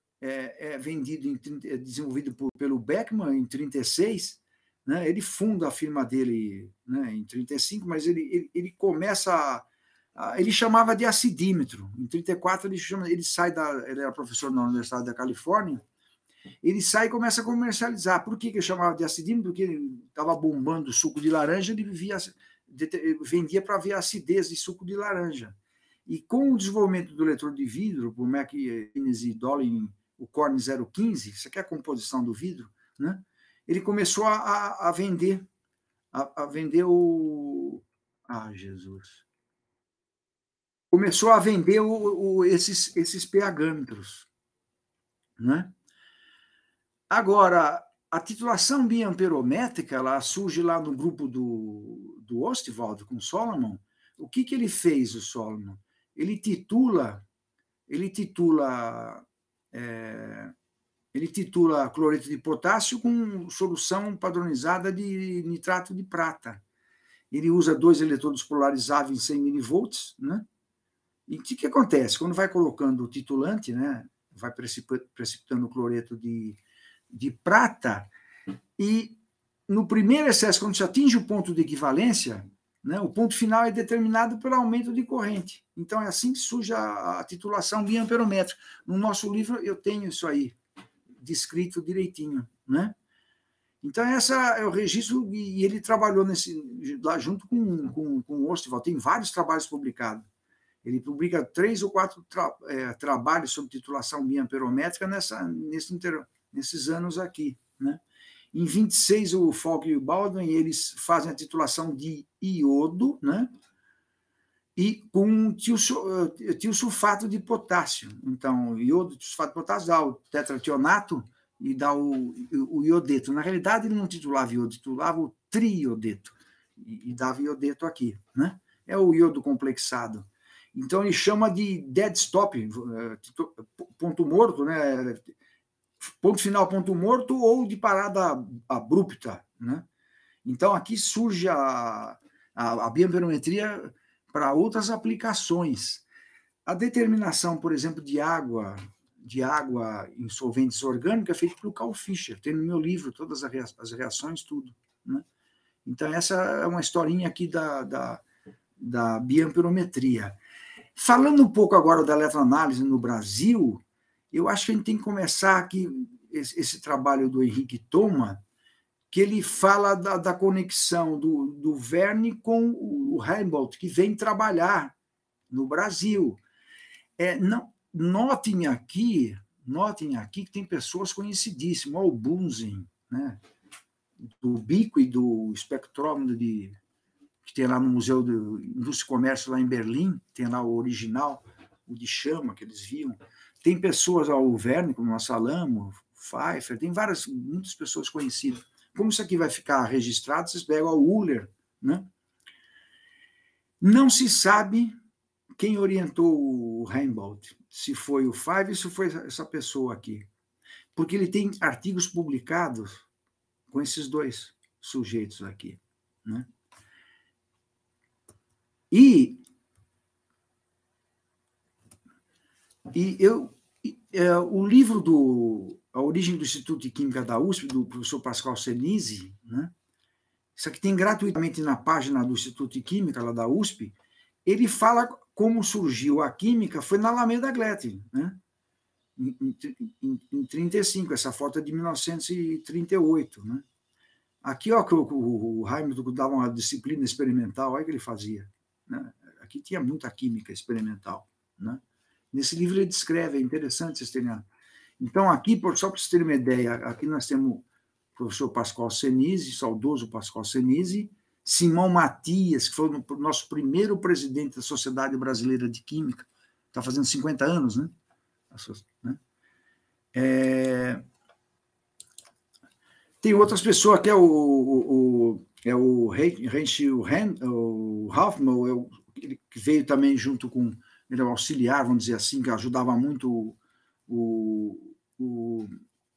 desenvolvido pelo Beckmann em 1936, né? Ele funda a firma dele, né, em 1935, mas ele começa ele chamava de acidímetro. Em 1934 ele era professor na Universidade da Califórnia, ele sai e começa a comercializar. Por que ele chamava de acidímetro? Porque ele estava bombando suco de laranja, ele vendia para ver a acidez de suco de laranja. E com o desenvolvimento do eletrodo de vidro, por McInnes e Dolin, o Korn 015, isso aqui é a composição do vidro, né? Ele começou a vender o... Ah, Jesus! Começou a vender esses pH-metros, né? Agora, a titulação biamperométrica, ela surge lá no grupo do Ostwald com Solomon. O que ele fez, o Solomon? Ele titula cloreto de potássio com solução padronizada de nitrato de prata. Ele usa 2 eletrodos polarizáveis em 100 milivolts, né? E o que acontece? Quando vai colocando o titulante, né, vai precipitando o cloreto de prata, e no primeiro excesso, quando se atinge o ponto de equivalência, né, o ponto final é determinado pelo aumento de corrente. Então, é assim que surge a titulação biamperométrica. No nosso livro, eu tenho isso aí descrito direitinho, né? Então, essa é o registro, e ele trabalhou lá junto com o Ostwald, tem vários trabalhos publicados. Ele publica 3 ou 4 trabalhos sobre titulação biamperométrica nesses anos aqui, né? Em 26, o Falk e o Baldwin, eles fazem a titulação de iodo, né? E com tiosulfato de potássio. Então, iodo, tiosulfato de potássio dá o tetrationato e dá o iodeto. Na realidade, ele não titulava iodo, titulava o triodeto. E dava iodeto aqui, né? É o iodo complexado. Então, ele chama de dead stop, ponto morto, né? Ponto final, ponto morto, ou de parada abrupta, né? Então, aqui surge a biamperometria para outras aplicações. A determinação, por exemplo, de água em solventes orgânicos é feita pelo Carl Fischer. Tem no meu livro todas as reações, tudo, né? Então, essa é uma historinha aqui da biamperometria. Falando um pouco agora da eletroanálise no Brasil, eu acho que a gente tem que começar aqui esse trabalho do Henrique Thoma, que ele fala da conexão do Verne com o Helmholtz, que vem trabalhar no Brasil. Notem aqui que tem pessoas conhecidíssimas, o Bunsen, né, do bico e do espectrômetro que tem lá no Museu do Indústria e Comércio, lá em Berlim, tem lá o original, o de chama, que eles viam. Tem pessoas, o Verne, como nós falamos, Pfeiffer, tem muitas pessoas conhecidas. Como isso aqui vai ficar registrado, vocês pegam o Euler, né? Não se sabe quem orientou o Helmholtz, se foi o Pfeiffer, se foi essa pessoa aqui. Porque ele tem artigos publicados com esses dois. sujeitos aqui, né? E o livro A Origem do Instituto de Química da USP, do professor Pascoal Senise, né? Isso aqui tem gratuitamente na página do Instituto de Química, lá da USP, ele fala como surgiu a química, foi na Alameda Glettin, né? Em 35, essa foto é de 1938, né? Aqui, ó, que o Hamilton dava uma disciplina experimental, olha o que ele fazia, né? Aqui tinha muita química experimental, né? Nesse livro ele descreve, é interessante vocês terem. Então, aqui, só para vocês terem uma ideia, aqui nós temos o professor Pascoal Senise, saudoso Pascoal Senise, Simão Matias, que foi o nosso primeiro presidente da Sociedade Brasileira de Química, está fazendo 50 anos, né? Tem outras pessoas, que é o Hoffman, que veio também junto com ele, é um auxiliar, vamos dizer assim, que ajudava muito o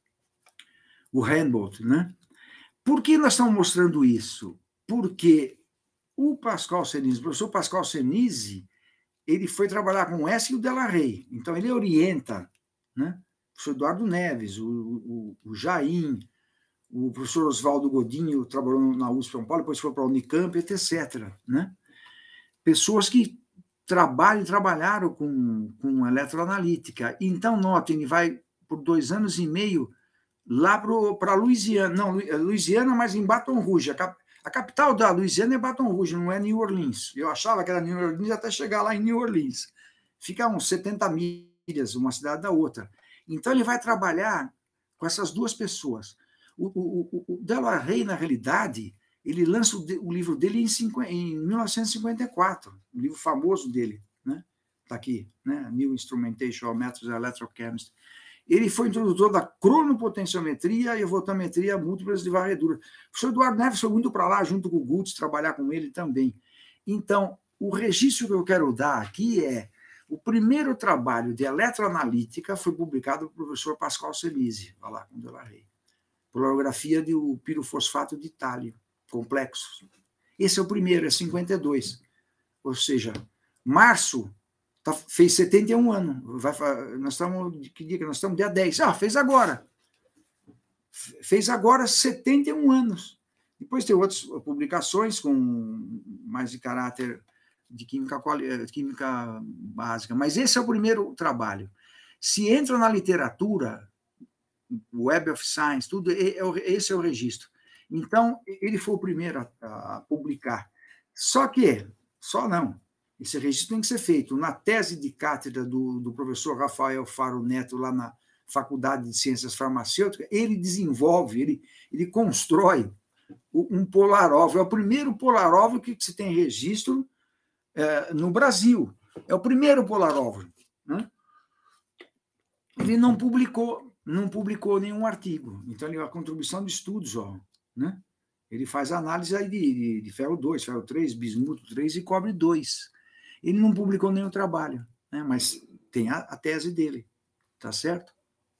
Humboldt, né? Por que nós estamos mostrando isso? Porque o professor Pascoal Senise, ele foi trabalhar com o S e o Delarrey, então ele orienta, né? O professor Eduardo Neves, o Jaim, o professor Oswaldo Godinho trabalhou na USP São Paulo, depois foi para a Unicamp, etc., né? Pessoas que trabalharam com eletroanalítica. Então, notem, ele vai por 2 anos e meio lá para Louisiana. Não, Louisiana, mas em Baton Rouge. A capital da Louisiana é Baton Rouge, não é New Orleans. Eu achava que era New Orleans até chegar lá em New Orleans. Fica uns 70 milhas, uma cidade da outra. Então, ele vai trabalhar com essas duas pessoas. O Delarrey, na realidade, ele lança o livro dele em 1954, um livro famoso dele, né? Está aqui, né? New Instrumentation of Methods of Electrochemistry. Ele foi introdutor da cronopotenciometria e voltametria múltiplas de varredura. O professor Eduardo Neves foi muito para lá, junto com o Gutz, trabalhar com ele também. Então, o registro que eu quero dar aqui é o primeiro trabalho de eletroanalítica foi publicado pelo professor Pascoal Senise, vai lá com o Delarrey. Polarigrafia do pirofosfato de tálio, complexos. Esse é o primeiro, é 52. Ou seja, março fez 71 anos. Nós estamos, que dia que nós estamos? Dia 10. Fez agora. Fez agora 71 anos. Depois tem outras publicações com mais de caráter de química básica. Mas esse é o primeiro trabalho. Se entra na literatura, Web of Science, tudo, esse é o registro. Então, ele foi o primeiro a publicar. Só não, esse registro tem que ser feito na tese de cátedra do professor Rafael Faro Neto, lá na Faculdade de Ciências Farmacêuticas. Ele desenvolve, ele constrói um polaróvel. É o primeiro polaróvel que se tem registro no Brasil. É o primeiro polaróvel, né? Ele não publicou nenhum artigo. Então, ele é uma contribuição de estudos, né? Ele faz análise aí de ferro 2, ferro 3, bismuto 3 e cobre 2. Ele não publicou nenhum trabalho, né? Mas tem a tese dele, tá certo?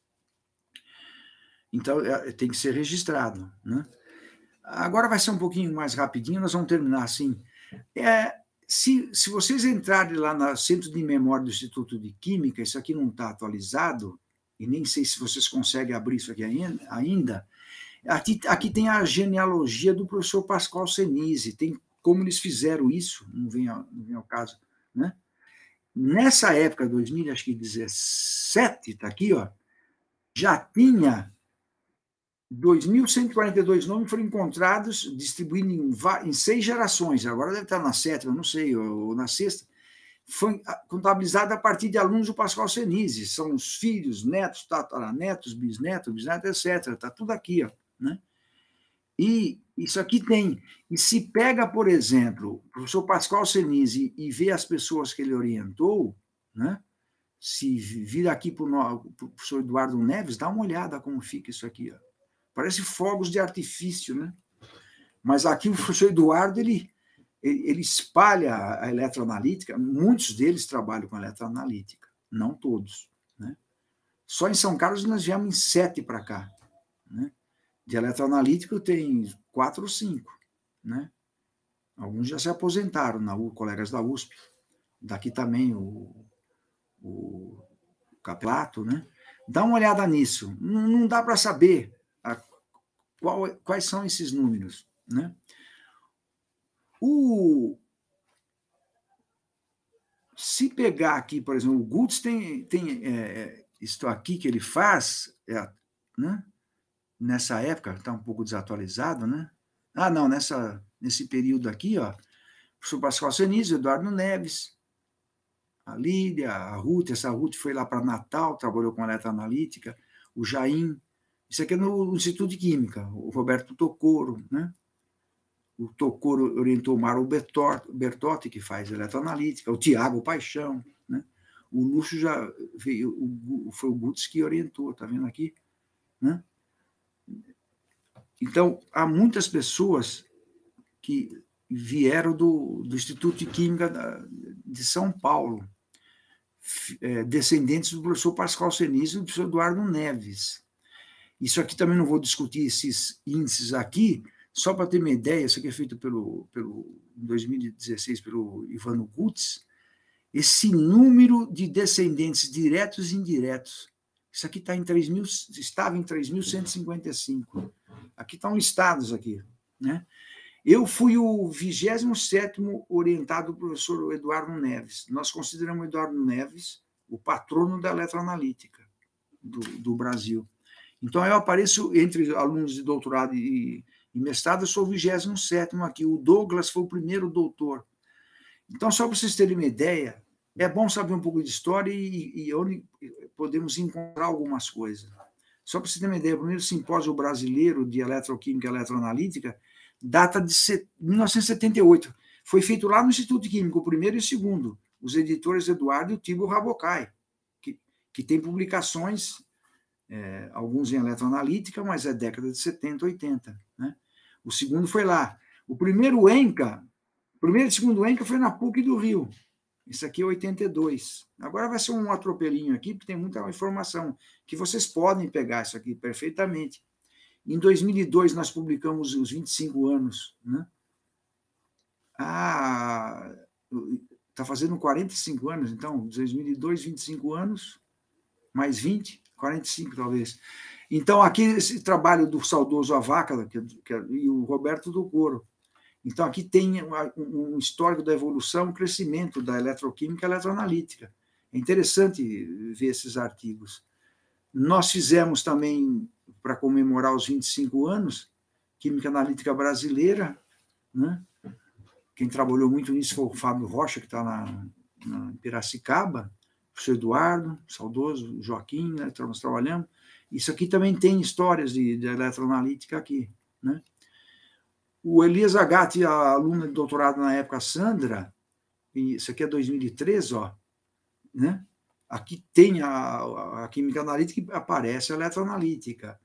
Então, tem que ser registrado, né? Agora vai ser um pouquinho mais rapidinho, nós vamos terminar assim. Se vocês entrarem lá no Centro de Memória do Instituto de Química, isso aqui não está atualizado, e nem sei se vocês conseguem abrir isso aqui ainda. Aqui tem a genealogia do professor Pascoal Senise, tem como eles fizeram isso, não vem ao caso, né? Nessa época, 2017, está aqui, já tinha 2.142 nomes foram encontrados, distribuídos em 6 gerações, agora deve estar na 7ª, não sei, ou na 6ª, foi contabilizado a partir de alunos do Pascoal Senise, são os filhos, netos, tataranetos, bisnetos, etc. Está tudo aqui, né? E isso aqui tem. E se pega, por exemplo, o professor Pascoal Senise e vê as pessoas que ele orientou, né? Se vir aqui para o professor Eduardo Neves, dá uma olhada como fica isso aqui, Parece fogos de artifício, né? Mas aqui o professor Eduardo, ele espalha a eletroanalítica, muitos deles trabalham com eletroanalítica, não todos, né? Só em São Carlos nós viemos em 7 para cá, né? De eletroanalítico tem 4 ou 5, né? Alguns já se aposentaram, colegas da USP. Daqui também o Caplato, né? Dá uma olhada nisso. Não dá para saber quais são esses números, né? Se pegar aqui, por exemplo, o Gutz tem isto aqui que ele faz, né? Nessa época, está um pouco desatualizado, né? Ah, não, nesse período aqui, ó, o professor Pascoal Senise, Eduardo Neves, a Lídia, a Ruth, essa Ruth foi lá para Natal, trabalhou com eletroanalítica, o Jaim, isso aqui é no Instituto de Química, o Roberto Tocoro, né? O Tocoro orientou o Mário Bertotti, que faz eletroanalítica, o Tiago Paixão, né? O Lúcio já veio, foi o Gutz que orientou, tá vendo aqui? Né? Então, há muitas pessoas que vieram do Instituto de Química de São Paulo, descendentes do professor Pascoal Senise e do professor Eduardo Neves. Isso aqui também não vou discutir esses índices aqui, só para ter uma ideia, isso aqui é feito em 2016 pelo Ivano Gutz, esse número de descendentes diretos e indiretos, isso aqui estava em 3.155. Aqui estão listados aqui, né? Eu fui o 27º orientado do professor Eduardo Neves. Nós consideramos o Eduardo Neves o patrono da eletroanalítica do Brasil. Então, eu apareço entre alunos de doutorado e mestrado, eu sou o 27º aqui. O Douglas foi o primeiro doutor. Então, só para vocês terem uma ideia, é bom saber um pouco de história e onde podemos encontrar algumas coisas. Só para vocês terem uma ideia, o primeiro simpósio brasileiro de eletroquímica e eletroanalítica data de 1978. Foi feito lá no Instituto de Química, o primeiro e o segundo. Os editores Eduardo e o Tibor Rabocai, que tem publicações, alguns em eletroanalítica, mas é década de 70, 80. Né? O segundo foi lá. O primeiro e segundo ENCA foi na PUC do Rio. Isso aqui é 82. Agora vai ser um atropelinho aqui, porque tem muita informação, que vocês podem pegar isso aqui perfeitamente. Em 2002, nós publicamos os 25 anos. Né? Está fazendo 45 anos, então, 2002, 25 anos, mais 20, 45 talvez. Então, aqui esse trabalho do saudoso Avácala e o Roberto Tocoro. Então, aqui tem um histórico da evolução, um crescimento da eletroquímica e eletroanalítica. É interessante ver esses artigos. Nós fizemos também, para comemorar os 25 anos, Química Analítica Brasileira, né? Quem trabalhou muito nisso foi o Fábio Rocha, que está em Piracicaba, o professor Eduardo, saudoso, Joaquim, né? Estamos trabalhando. Isso aqui também tem histórias de eletroanalítica aqui, né? O Elias Agatti, a aluna de doutorado na época, Sandra, isso aqui é 2013, ó, né? Aqui tem a química analítica e aparece a eletroanalítica.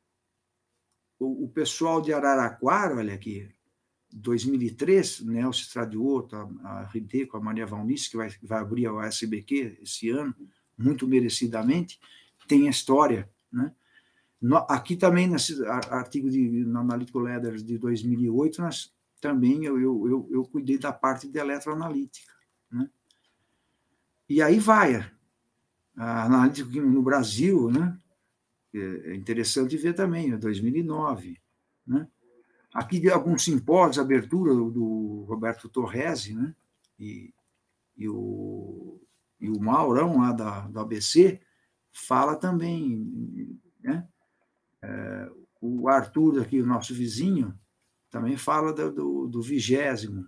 O pessoal de Araraquara, olha aqui, 2003, Nelson Stradioto, a RD com a Maria Valnice, que vai abrir a USBQ esse ano, muito merecidamente, tem a história, né? Aqui também, nesse artigo no Analytical Letters de 2008, também eu cuidei da parte de eletroanalítica. Né? E aí vai. A analítica no Brasil, né? É interessante ver também, 2009. Né? Aqui alguns simpósios, abertura do Roberto Torresi, né? e o Maurão, lá do ABC, fala também, né? O Arthur, aqui, o nosso vizinho, também fala do 20º.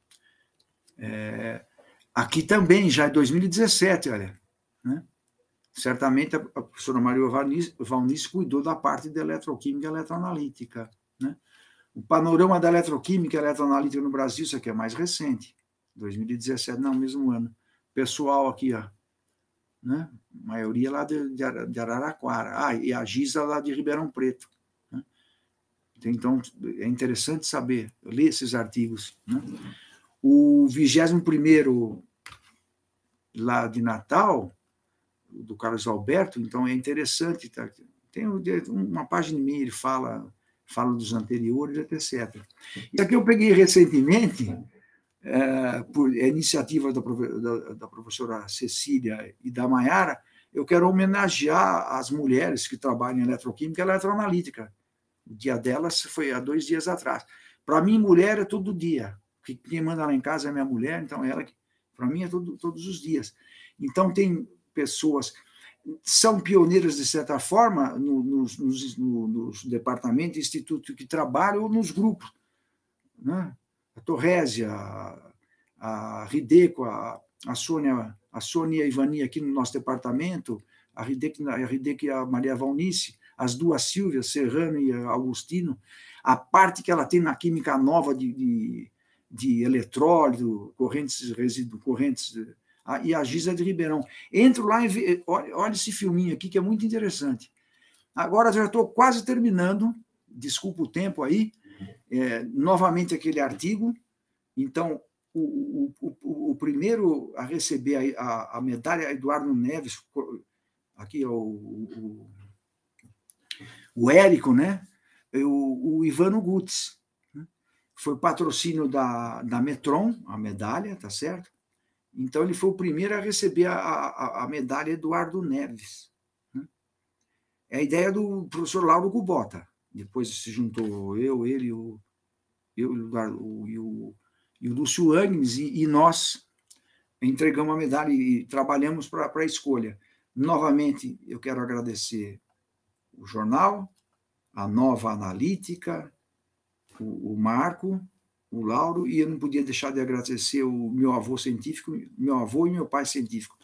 Né? Aqui também, já em 2017, olha. Né? Certamente a professora Maria Valnice cuidou da parte de eletroquímica e eletroanalítica. Né? O panorama da eletroquímica e eletroanalítica no Brasil, isso aqui é mais recente, 2017, não, mesmo ano. Pessoal aqui, ó, né? A maioria lá de Araraquara. E a Giza lá de Ribeirão Preto. Né? Então, é interessante saber, ler esses artigos. Né? O 21º lá de Natal, do Carlos Alberto, então é interessante. Tá? Tem uma página minha, ele fala falo dos anteriores, etc. Isso aqui eu peguei recentemente, por iniciativa da professora Cecília e da Maiara, eu quero homenagear as mulheres que trabalham em eletroquímica e eletroanalítica. O dia delas foi há 2 dias atrás. Para mim, mulher é todo dia. Quem manda lá em casa é minha mulher, então ela, para mim, é todos os dias. Então, tem pessoas, são pioneiras, de certa forma, nos departamentos, institutos que trabalham, ou nos grupos. Né? A Torrésia, a Rideco, a Sônia e a Ivani aqui no nosso departamento, a Rideco e a Maria Valnice, as duas Silvias, Serrano e Augustino, a parte que ela tem na química nova de eletrólito, correntes, e a Giza de Ribeirão. Entro lá e olha esse filminho aqui, que é muito interessante. Agora já estou quase terminando, desculpa o tempo aí, novamente aquele artigo. Então, o primeiro a receber a medalha Eduardo Neves, aqui é o Érico, né? O Ivano Gutz, né? Foi patrocínio da Metron, a medalha, tá certo? Então, ele foi o primeiro a receber a medalha Eduardo Neves. Né? É a ideia do professor Lauro Gubota. Depois se juntou ele, o Lúcio Agnes, e nós entregamos a medalha e trabalhamos para a escolha. Novamente, eu quero agradecer o jornal, a Nova Analítica, o Marco, o Lauro, e eu não podia deixar de agradecer o meu avô científico, meu avô e meu pai científico,